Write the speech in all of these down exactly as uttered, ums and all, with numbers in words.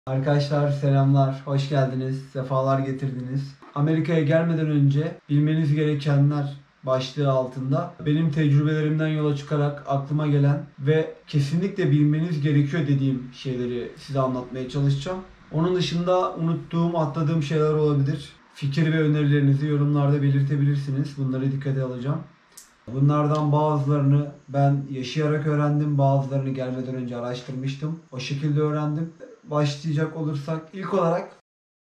Arkadaşlar selamlar, hoş geldiniz, sefalar getirdiniz. Amerika'ya gelmeden önce bilmeniz gerekenler başlığı altında benim tecrübelerimden yola çıkarak aklıma gelen ve kesinlikle bilmeniz gerekiyor dediğim şeyleri size anlatmaya çalışacağım. Onun dışında unuttuğum, atladığım şeyler olabilir. Fikir ve önerilerinizi yorumlarda belirtebilirsiniz. Bunları dikkate alacağım. Bunlardan bazılarını ben yaşayarak öğrendim, bazılarını gelmeden önce araştırmıştım. O şekilde öğrendim. Başlayacak olursak ilk olarak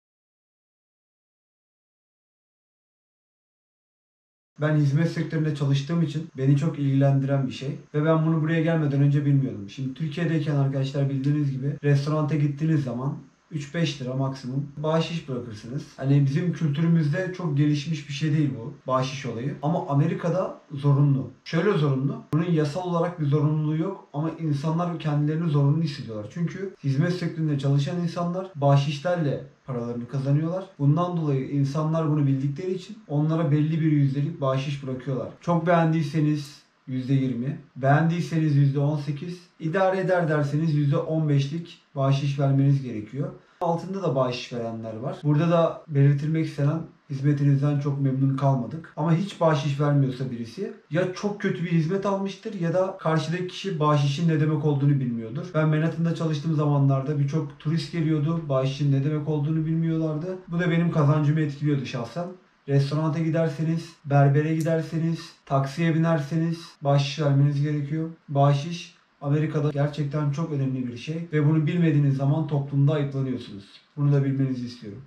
ben hizmet sektöründe çalıştığım için beni çok ilgilendiren bir şey. Ve ben bunu buraya gelmeden önce bilmiyordum. Şimdi Türkiye'deyken arkadaşlar bildiğiniz gibi restoranta gittiğiniz zaman üç beş lira maksimum bahşiş bırakırsınız. Hani bizim kültürümüzde çok gelişmiş bir şey değil bu bahşiş olayı. Ama Amerika'da zorunlu. Şöyle zorunlu. Bunun yasal olarak bir zorunluluğu yok ama insanlar kendilerini zorunlu hissediyorlar. Çünkü hizmet sektöründe çalışan insanlar bahşişlerle paralarını kazanıyorlar. Bundan dolayı insanlar bunu bildikleri için onlara belli bir yüzdelik bahşiş bırakıyorlar. Çok beğendiyseniz yüzde yirmi, beğendiyseniz yüzde on sekiz, idare eder derseniz yüzde on beşlik bahşiş vermeniz gerekiyor. Altında da bahşiş verenler var. Burada da belirtilmek istenen hizmetinizden çok memnun kalmadık. Ama hiç bahşiş vermiyorsa birisi ya çok kötü bir hizmet almıştır ya da karşıdaki kişi bahşişin ne demek olduğunu bilmiyordur. Ben Manhattan'da çalıştığım zamanlarda birçok turist geliyordu. Bahşişin ne demek olduğunu bilmiyorlardı. Bu da benim kazancımı etkiliyordu şahsen. Restoranta giderseniz, berbere giderseniz, taksiye binerseniz bahşiş vermeniz gerekiyor. Bahşiş Amerika'da gerçekten çok önemli bir şey ve bunu bilmediğiniz zaman toplumda ayıplanıyorsunuz. Bunu da bilmenizi istiyorum.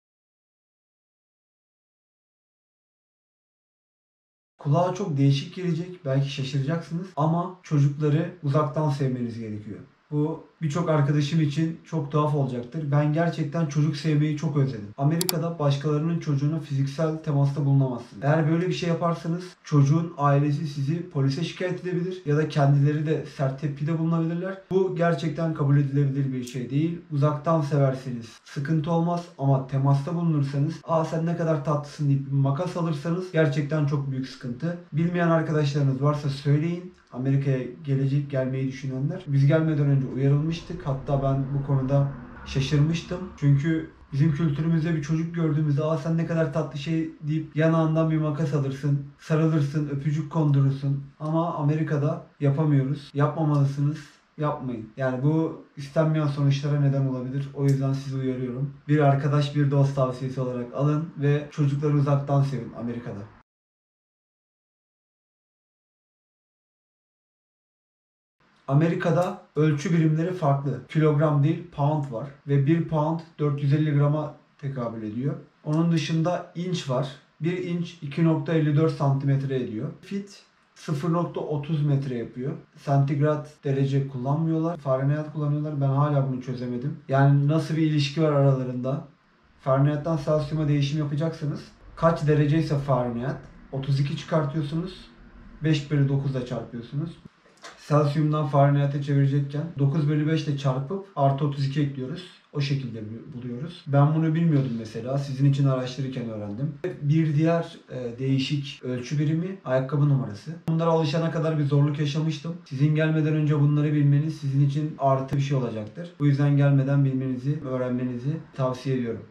Kulağa çok değişik gelecek, belki şaşıracaksınız ama çocukları uzaktan sevmeniz gerekiyor. Bu birçok arkadaşım için çok tuhaf olacaktır. Ben gerçekten çocuk sevmeyi çok özledim. Amerika'da başkalarının çocuğuna fiziksel temasta bulunamazsınız. Eğer böyle bir şey yaparsanız çocuğun ailesi sizi polise şikayet edebilir ya da kendileri de sert tepkide bulunabilirler. Bu gerçekten kabul edilebilir bir şey değil. Uzaktan severseniz sıkıntı olmaz ama temasta bulunursanız, aa sen ne kadar tatlısın deyip bir makas alırsanız gerçekten çok büyük sıkıntı. Bilmeyen arkadaşlarınız varsa söyleyin. Amerika'ya gelecek, gelmeyi düşünenler. Biz gelmeden önce uyarılmıştık. Hatta ben bu konuda şaşırmıştım. Çünkü bizim kültürümüzde bir çocuk gördüğümüzde aa sen ne kadar tatlı şey deyip yanağından bir makas alırsın, sarılırsın, öpücük kondurursun. Ama Amerika'da yapamıyoruz. Yapmamalısınız. Yapmayın. Yani bu istenmeyen sonuçlara neden olabilir. O yüzden sizi uyarıyorum. Bir arkadaş, bir dost tavsiyesi olarak alın ve çocukları uzaktan sevin Amerika'da. Amerika'da ölçü birimleri farklı. Kilogram değil, pound var. Ve bir pound dört yüz elli grama tekabül ediyor. Onun dışında inç var. bir inç iki nokta elli dört santimetre ediyor. Fit sıfır nokta otuz metre yapıyor. Santigrat derece kullanmıyorlar. Fahrenheit kullanıyorlar. Ben hala bunu çözemedim. Yani nasıl bir ilişki var aralarında? Fahrenheit'ten Celsius'a değişim yapacaksınız. Kaç dereceyse Fahrenheit otuz iki çıkartıyorsunuz. beş bölü dokuzla çarpıyorsunuz. Celsius'dan Fahrenheit'e çevirecekken dokuz bölü beş ile çarpıp artı otuz iki ekliyoruz. O şekilde buluyoruz. Ben bunu bilmiyordum mesela. Sizin için araştırırken öğrendim. Bir diğer e, değişik ölçü birimi ayakkabı numarası. Bunlara alışana kadar bir zorluk yaşamıştım. Sizin gelmeden önce bunları bilmeniz sizin için artı bir şey olacaktır. Bu yüzden gelmeden bilmenizi, öğrenmenizi tavsiye ediyorum.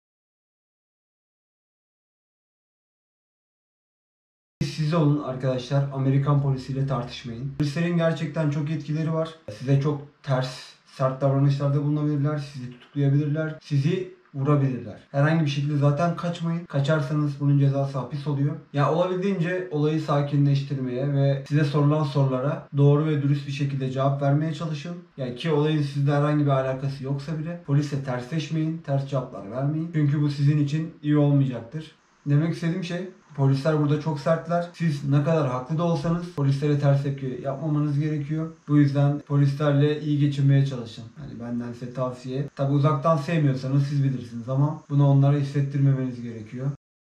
Siz olun arkadaşlar. Amerikan polisiyle tartışmayın. Polislerin gerçekten çok etkileri var. Size çok ters, sert davranışlarda bulunabilirler. Sizi tutuklayabilirler. Sizi vurabilirler. Herhangi bir şekilde zaten kaçmayın. Kaçarsanız bunun cezası hapis oluyor. Ya olabildiğince olayı sakinleştirmeye ve size sorulan sorulara doğru ve dürüst bir şekilde cevap vermeye çalışın. Ya ki olayın sizle herhangi bir alakası yoksa bile polise tersleşmeyin, ters cevaplar vermeyin. Çünkü bu sizin için iyi olmayacaktır. Demek istediğim şey, polisler burada çok sertler. Siz ne kadar haklı da olsanız polislere ters tepki yapmamanız gerekiyor. Bu yüzden polislerle iyi geçinmeye çalışın. Hani benden size tavsiye. Tabi uzaktan sevmiyorsanız siz bilirsiniz ama bunu onlara hissettirmemeniz gerekiyor.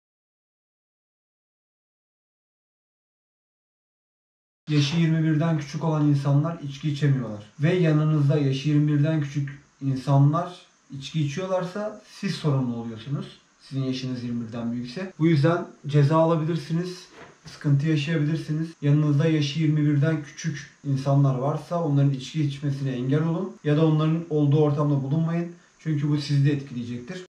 Yaşı yirmi birden küçük olan insanlar içki içemiyorlar. Ve yanınızda yaşı yirmi birden küçük insanlar içki içiyorlarsa siz sorumlu oluyorsunuz. Sizin yaşınız yirmi birden büyükse. Bu yüzden ceza alabilirsiniz. Sıkıntı yaşayabilirsiniz. Yanınızda yaşı yirmi birden küçük insanlar varsa onların içki içmesine engel olun. Ya da onların olduğu ortamda bulunmayın. Çünkü bu sizi de etkileyecektir.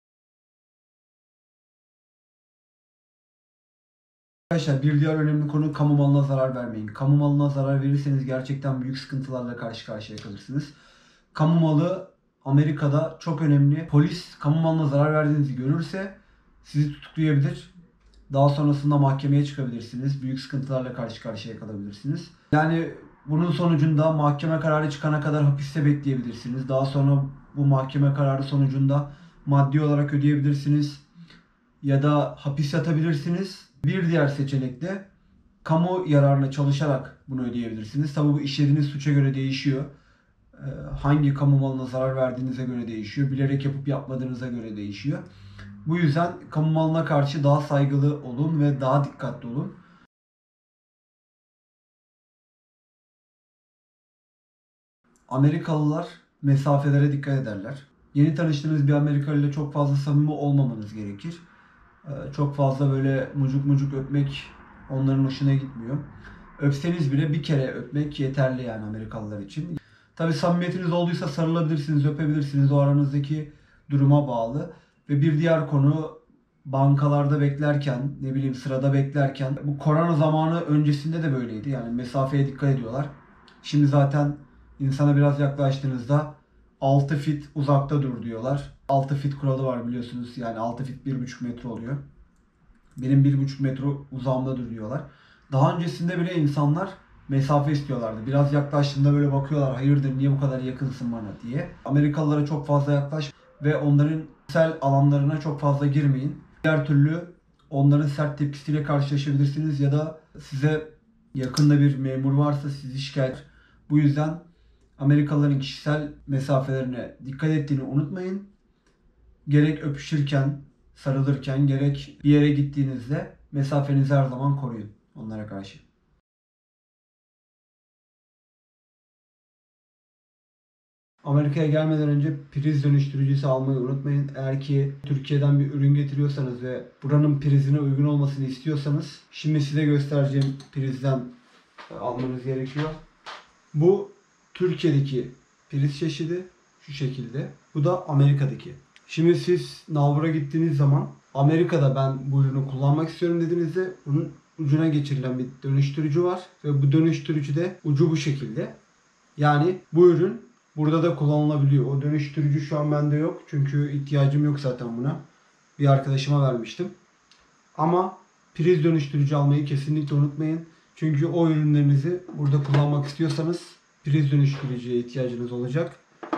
Arkadaşlar bir diğer önemli konu kamu malına zarar vermeyin. Kamu malına zarar verirseniz gerçekten büyük sıkıntılarla karşı karşıya kalırsınız. Kamu malı Amerika'da çok önemli. Polis kamu malına zarar verdiğinizi görürse sizi tutuklayabilir. Daha sonrasında mahkemeye çıkabilirsiniz. Büyük sıkıntılarla karşı karşıya kalabilirsiniz. Yani bunun sonucunda mahkeme kararı çıkana kadar hapiste bekleyebilirsiniz. Daha sonra bu mahkeme kararı sonucunda maddi olarak ödeyebilirsiniz. Ya da hapis yatabilirsiniz. Bir diğer seçenek de kamu yararına çalışarak bunu ödeyebilirsiniz. Tabii bu işlediğiniz suça göre değişiyor. Hangi kamu malına zarar verdiğinize göre değişiyor. Bilerek yapıp yapmadığınıza göre değişiyor. Bu yüzden kamu malına karşı daha saygılı olun ve daha dikkatli olun. Amerikalılar mesafelere dikkat ederler. Yeni tanıştığınız bir Amerikalı ile çok fazla samimi olmamanız gerekir. Çok fazla böyle mucuk mucuk öpmek onların hoşuna gitmiyor. Öpseniz bile bir kere öpmek yeterli yani Amerikalılar için. Tabii samimiyetiniz olduysa sarılabilirsiniz, öpebilirsiniz. O aranızdaki duruma bağlı. Ve bir diğer konu bankalarda beklerken, ne bileyim sırada beklerken, bu korona zamanı öncesinde de böyleydi. Yani mesafeye dikkat ediyorlar. Şimdi zaten insana biraz yaklaştığınızda altı fit uzakta dur diyorlar. altı fit kuralı var biliyorsunuz. Yani altı fit bir buçuk metre oluyor. Benim bir buçuk metre uzağımda dur diyorlar. Daha öncesinde bile insanlar mesafe istiyorlardı. Biraz yaklaştığında böyle bakıyorlar, hayırdır niye bu kadar yakınsın bana diye. Amerikalılara çok fazla yaklaş ve onların kişisel alanlarına çok fazla girmeyin. Diğer türlü onların sert tepkisiyle karşılaşabilirsiniz ya da size yakında bir memur varsa sizi şikayet. Bu yüzden Amerikalıların kişisel mesafelerine dikkat ettiğini unutmayın. Gerek öpüşürken, sarılırken, gerek bir yere gittiğinizde mesafenizi her zaman koruyun onlara karşı. Amerika'ya gelmeden önce priz dönüştürücüsü almayı unutmayın. Eğer ki Türkiye'den bir ürün getiriyorsanız ve buranın prizine uygun olmasını istiyorsanız şimdi size göstereceğim prizden almanız gerekiyor. Bu Türkiye'deki priz çeşidi şu şekilde. Bu da Amerika'daki. Şimdi siz nalbura gittiğiniz zaman Amerika'da ben bu ürünü kullanmak istiyorum dediğinizde bunun ucuna geçirilen bir dönüştürücü var. Ve bu dönüştürücüde ucu bu şekilde. Yani bu ürün burada da kullanılabiliyor. O dönüştürücü şu an bende yok. Çünkü ihtiyacım yok zaten buna. Bir arkadaşıma vermiştim. Ama priz dönüştürücü almayı kesinlikle unutmayın. Çünkü o ürünlerinizi burada kullanmak istiyorsanız priz dönüştürücüye ihtiyacınız olacak.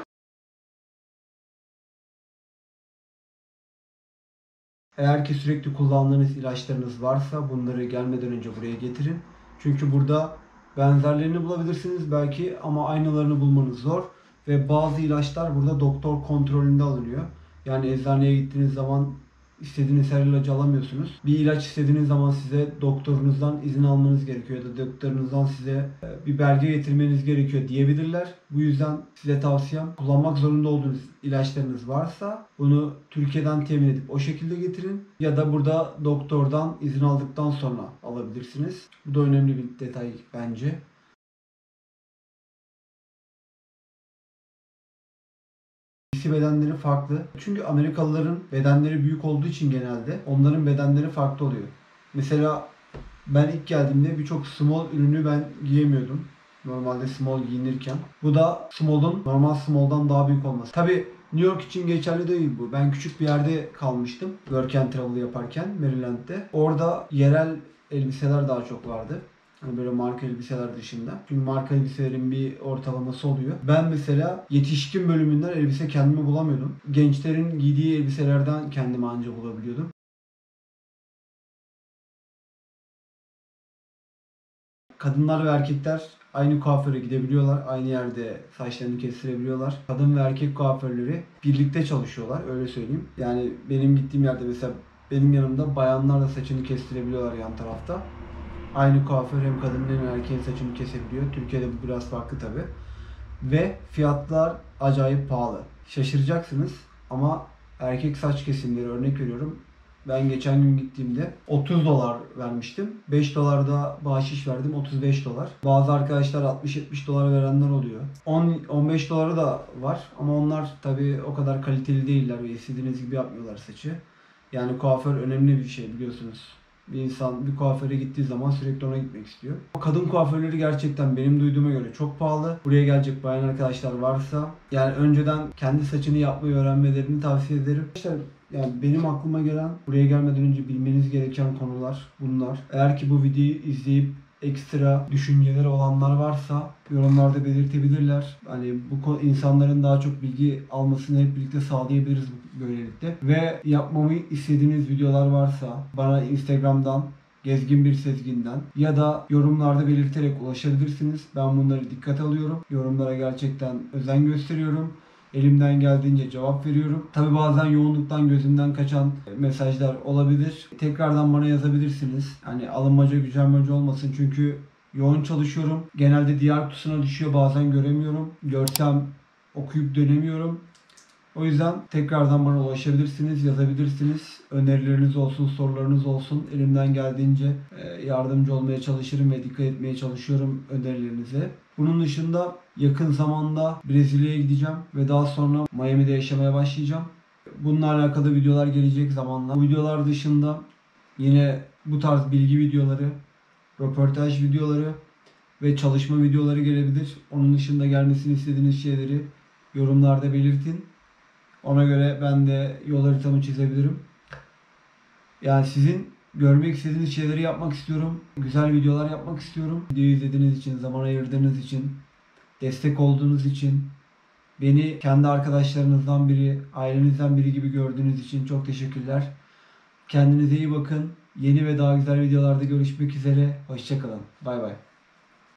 Eğer ki sürekli kullandığınız ilaçlarınız varsa bunları gelmeden önce buraya getirin. Çünkü burada benzerlerini bulabilirsiniz belki ama aynılarını bulmanız zor. Ve bazı ilaçlar burada doktor kontrolünde alınıyor. Yani eczaneye gittiğiniz zaman istediğiniz her ilacı alamıyorsunuz. Bir ilaç istediğiniz zaman size doktorunuzdan izin almanız gerekiyor ya da doktorunuzdan size bir belge getirmeniz gerekiyor diyebilirler. Bu yüzden size tavsiyem kullanmak zorunda olduğunuz ilaçlarınız varsa bunu Türkiye'den temin edip o şekilde getirin. Ya da burada doktordan izin aldıktan sonra alabilirsiniz. Bu da önemli bir detay bence. Bedenleri farklı. Çünkü Amerikalıların bedenleri büyük olduğu için genelde onların bedenleri farklı oluyor. Mesela ben ilk geldiğimde birçok small ürünü ben giyemiyordum. Normalde small giyinirken. Bu da small'un normal small'dan daha büyük olması. Tabi New York için geçerli değil bu. Ben küçük bir yerde kalmıştım. Work and Travel yaparken Maryland'de. Orada yerel elbiseler daha çok vardı. Hani böyle marka elbiseler dışında. Çünkü marka elbiselerin bir ortalaması oluyor. Ben mesela yetişkin bölümünden elbise kendimi bulamıyordum. Gençlerin giydiği elbiselerden kendimi anca bulabiliyordum. Kadınlar ve erkekler aynı kuaföre gidebiliyorlar. Aynı yerde saçlarını kestirebiliyorlar. Kadın ve erkek kuaförleri birlikte çalışıyorlar. Öyle söyleyeyim. Yani benim gittiğim yerde mesela benim yanımda bayanlar da saçını kestirebiliyorlar yan tarafta. Aynı kuaför hem kadının hem erkeğin saçını kesebiliyor. Türkiye'de bu biraz farklı tabi. Ve fiyatlar acayip pahalı. Şaşıracaksınız ama erkek saç kesimleri örnek veriyorum Ben geçen gün gittiğimde otuz dolar vermiştim. beş dolar da bahşiş verdim, otuz beş dolar. Bazı arkadaşlar altmış yetmiş dolar verenler oluyor. on on beş doları da var ama onlar tabii o kadar kaliteli değiller ve istediğiniz gibi yapmıyorlar saçı. Yani kuaför önemli bir şey biliyorsunuz. Bir insan bir kuaföre gittiği zaman sürekli ona gitmek istiyor. Kadın kuaförleri gerçekten benim duyduğuma göre çok pahalı. Buraya gelecek bayan arkadaşlar varsa yani önceden kendi saçını yapmayı öğrenmelerini tavsiye ederim. Arkadaşlar yani benim aklıma gelen buraya gelmeden önce bilmeniz gereken konular bunlar. Eğer ki bu videoyu izleyip ekstra düşünceleri olanlar varsa yorumlarda belirtebilirler. Hani bu insanların daha çok bilgi almasını hep birlikte sağlayabiliriz böylelikle. Ve yapmamı istediğiniz videolar varsa bana Instagram'dan Gezgin Bir Sezgin'den ya da yorumlarda belirterek ulaşabilirsiniz. Ben bunları dikkate alıyorum. Yorumlara gerçekten özen gösteriyorum. Elimden geldiğince cevap veriyorum. Tabi bazen yoğunluktan gözümden kaçan mesajlar olabilir. Tekrardan bana yazabilirsiniz. Hani alınmaca gücenmece olmasın çünkü yoğun çalışıyorum. Genelde diğer kutusuna düşüyor, bazen göremiyorum. Görsem okuyup dönemiyorum. O yüzden tekrardan bana ulaşabilirsiniz, yazabilirsiniz. Önerileriniz olsun, sorularınız olsun. Elimden geldiğince yardımcı olmaya çalışırım ve dikkat etmeye çalışıyorum önerilerinize. Bunun dışında yakın zamanda Brezilya'ya gideceğim ve daha sonra Miami'de yaşamaya başlayacağım. Bununla alakalı videolar gelecek zamanla. Bu videolar dışında yine bu tarz bilgi videoları, röportaj videoları ve çalışma videoları gelebilir. Onun dışında gelmesini istediğiniz şeyleri yorumlarda belirtin. Ona göre ben de yol haritamı çizebilirim. Yani sizin görmek istediğiniz şeyleri yapmak istiyorum. Güzel videolar yapmak istiyorum. Videoyu izlediğiniz için, zaman ayırdığınız için, destek olduğunuz için, beni kendi arkadaşlarınızdan biri, ailenizden biri gibi gördüğünüz için çok teşekkürler. Kendinize iyi bakın. Yeni ve daha güzel videolarda görüşmek üzere. Hoşça kalın. Bay bay.